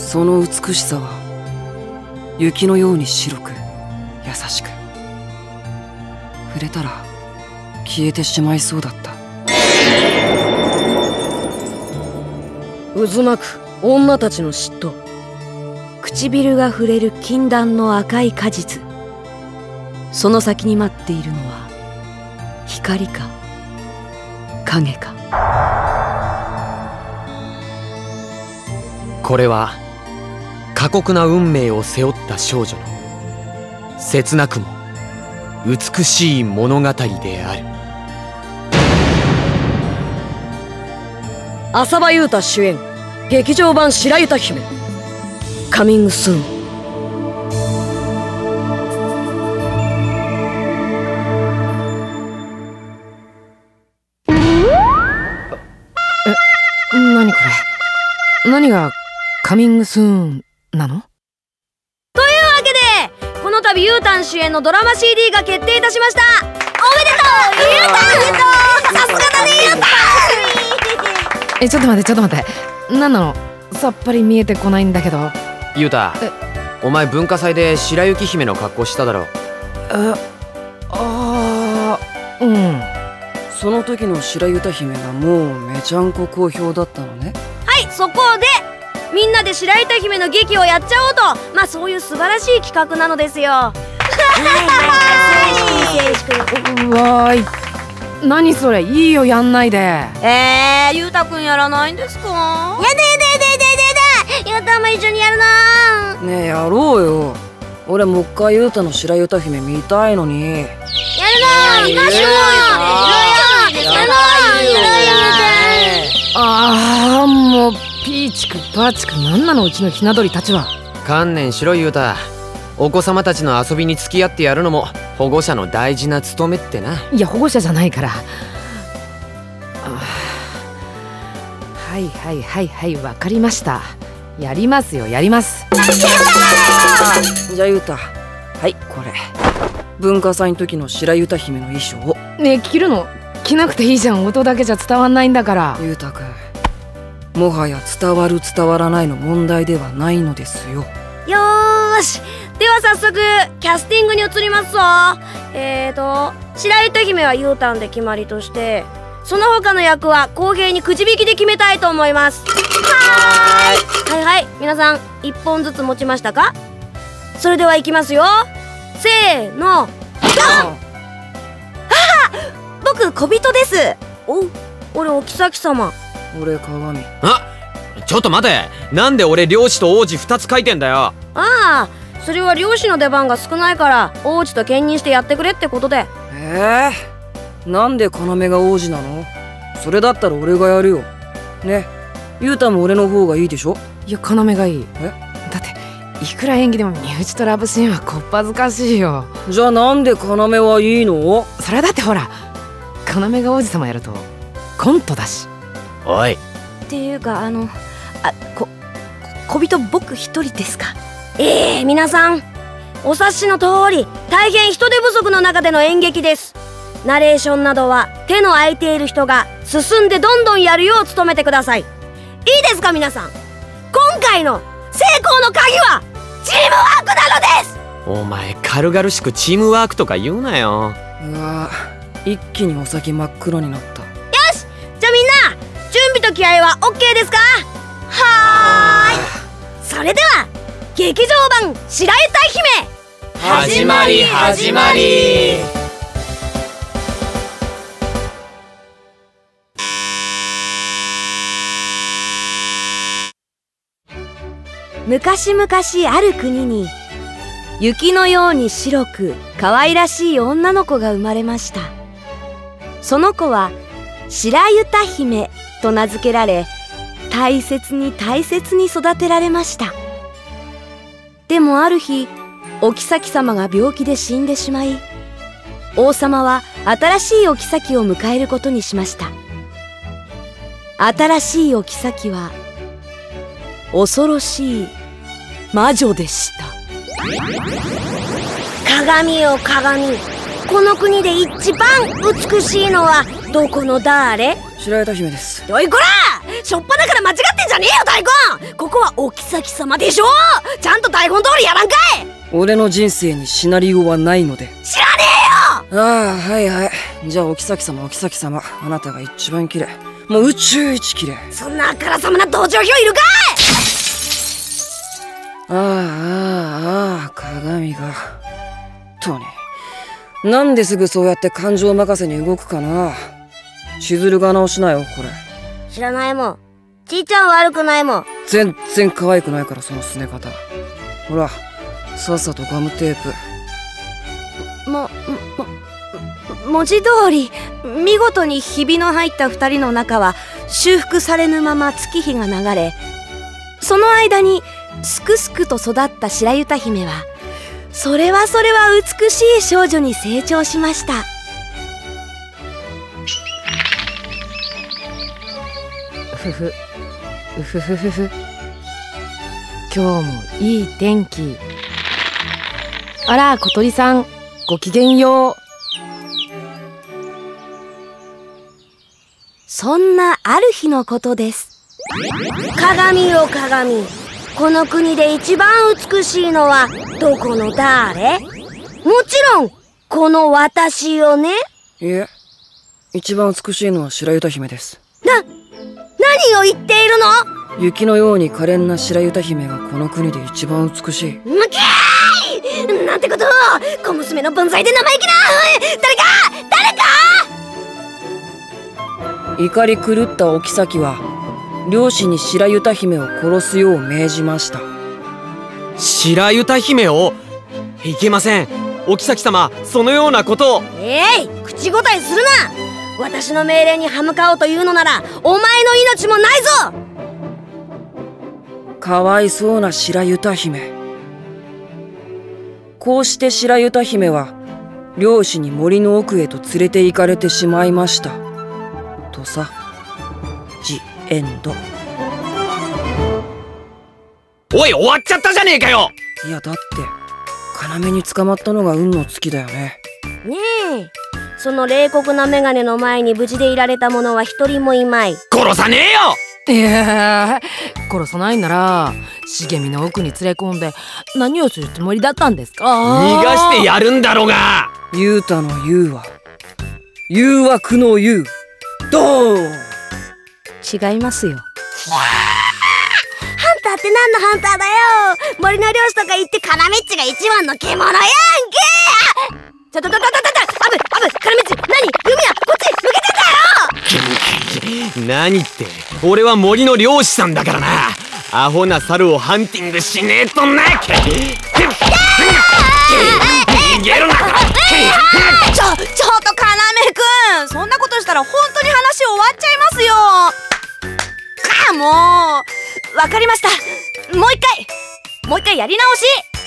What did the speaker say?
その美しさは雪のように白く優しく、触れたら消えてしまいそうだった。 渦巻く女たちの嫉妬。唇が触れる禁断の赤い果実。その先に待っているのは光か影か。 これは過酷な運命を背負った少女の切なくも美しい物語である。 浅場雄太主演劇場版白雪姫カミングスーン。何これ。何がカミングスーンなの？ というわけでこの度ゆうたん主演のドラマ CD が決定いたしました。おめでとうゆうたん。さすがだねゆうたん。 ちょっと待って何なの？さっぱり見えてこないんだけど。 ゆうた、お前文化祭で白雪姫の格好しただろ。 うん。 その時の白雪姫がもうめちゃんこ好評だったのね。 はい、そこでみんなで白雪姫の劇をやっちゃおうと、まあそういう素晴らしい企画なのですよ。 うわーい、何それ。いいよ、やんないで。 ゆうたくんやらないんですか？やだゆうたも一緒にやるな。 ねえ、やろうよ。俺もう一回ゆうたの白雪姫見たいのに。 やるな。見ましょうよ。 もうピーチクパーチク、なんなのうちのひな鳥たちは。 観念しろゆうた。お子様たちの遊びに付き合ってやるのも保護者の大事な務めってな。 いや、保護者じゃないから。はいわかりました。やりますよ、やります。 じゃあゆうた、はいこれ文化祭の時の白雪姫の衣装。 ねえ、着るの？着なくていいじゃん。音だけじゃ伝わんないんだから。 ゆうたくん、もはや伝わる伝わらないの問題ではないのですよ。 よーし、では早速キャスティングに移りますぞ。白雪姫はゆうたんで決まりとして、その他の役は公平にくじ引きで決めたいと思います。はい、皆さん1本ずつ持ちましたか？それではいきますよ。せーの、ドン。僕小人です。俺お妃様。 俺鏡。 ちょっと待て。なんで俺漁師と王子2つ書いてんだよ。 それは漁師の出番が少ないから王子と兼任してやってくれってことで。 なんで要が王子なの？それだったら俺がやるよ。ね、ゆうたも俺の方がいいでしょ？ いや、要がいい。だっていくら演技でも身内とラブシーンはこっぱずかしいよ。じゃあなんで要はいいの？それはだってほら、要が王子様やるとコントだし。 おい。 っていうか小人僕一人ですか？皆さんお察しの通り大変人手不足の中での演劇です。ナレーションなどは手の空いている人が進んでどんどんやるよう努めてください。いいですか皆さん。今回の成功の鍵はチームワークなのです。 お前軽々しくチームワークとか言うなよ。 うわ、一気にお先真っ黒になった。 よし、じゃあみんな準備と気合は OK ですか？はーい。それでは劇場版白雪姫始まり。 昔々ある国に雪のように白く可愛らしい女の子が生まれました。その子は白雪姫と名付けられ、大切に育てられました。でもある日、お妃様が病気で死んでしまい、王様は新しいお妃を迎えることにしました。新しいお妃は恐ろしい魔女でした。鏡よ鏡、この国で一番美しいのはどこの誰？ 白雪姫です。 おいこら！ しょっぱなから間違ってんじゃねえよ大根。ここはお妃様でしょ。ちゃんと台本通りやらんかい。 俺の人生にシナリオはないので。 知らねえよ。 ああ、はいはい。じゃあお妃様、お妃様、あなたが一番綺麗。もう宇宙一綺麗。 そんなあからさまな同情票いるかい。 鏡が。とに。なんですぐそうやって感情任せに動くかな。千鶴が直しなよ、これ。 知らないもん。ちいちゃん悪くないもん。 全然可愛くないから、そのすね方。ほら、さっさとガムテープ。 文字通り見事にひびの入った二人の仲は修復されぬまま月日が流れ、その間にすくすくと育った白ユタ姫はそれは美しい少女に成長しました。 今日もいい天気。あら、小鳥さん、ごきげんよう。 そんなある日のことです。鏡よ鏡、この国で一番美しいのはどこの誰？もちろんこの私よね。 いえ、一番美しいのは白ユタ姫です。 何を言っているの？ 雪のように可憐な白ユタ姫がこの国で一番美しい。 むきーい！なんてことを！小娘の分際で生意気な！誰か！ 怒り狂ったお妃は両親に白ユタ姫を殺すよう命じました。 白ユタ姫を？いけません。お妃様、そのようなことを。 口答えするな。私の命令に歯向かおうというのならお前の命もないぞ。 かわいそうな白ユタ姫。こうして白ユタ姫は漁師に森の奥へと連れて行かれてしまいましたとさ。ジ・エンド。 おい、終わっちゃったじゃねえかよ。 いやだって要に捕まったのが運の尽きだよね。 ねえ、その冷酷なメガネの前に無事でいられた者は一人もいまい。 殺さねえよ。 いや、殺さないなら茂みの奥に連れ込んで何をするつもりだったんですか？ 逃がしてやるんだろうが。 ユータのユーは誘惑のユー。ドーン。 違いますよ。 ハンターって何のハンターだよ。森の漁師とか言ってカラメッチが一番の獣やんけ。ちょっとアブカラメッチ、何弓矢こっち向けてんだよ。 何って、俺は森の漁師さんだからな。アホな猿をハンティングしねえとな。逃げるな。 ちょっとカラメくん、そんなことしたら本当に話終わっちゃいますよ。もうわかりました。もう一回やり直し。